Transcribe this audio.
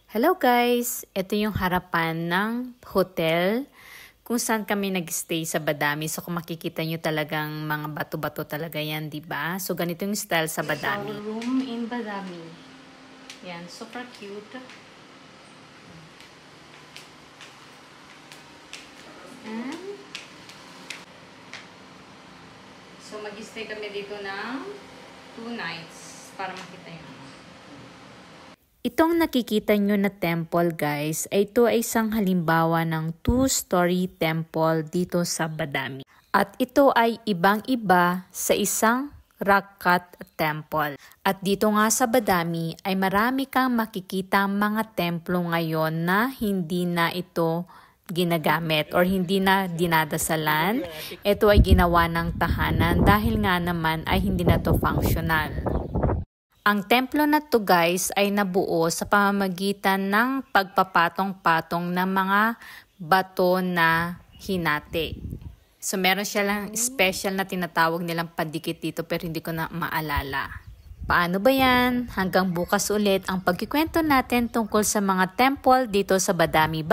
Hello guys! Ito yung harapan ng hotel kung saan kami nag-stay sa Badami. So kung makikita nyo talagang mga bato-bato talaga yan, diba? So ganito yung style sa Badami. Our room in Badami. Yan, super cute. And so mag-stay kami dito ng 2 nights para makita yun. Itong nakikita nyo na temple guys, ito ay isang halimbawa ng 2-story temple dito sa Badami. At ito ay ibang-iba sa isang rock cut temple. At dito nga sa Badami ay marami kang makikita mga templo ngayon na hindi na ito ginagamit or hindi na dinadasalan. Ito ay ginawa ng tahanan dahil nga naman ay hindi na to functional. Ang templo na to guys ay nabuo sa pamamagitan ng pagpapatong-patong ng mga bato na hinati. So meron siya lang special na tinatawag nilang padikit dito pero hindi ko na maalala. Paano ba yan? Hanggang bukas ulit ang pagkikwento natin tungkol sa mga temple dito sa Badami.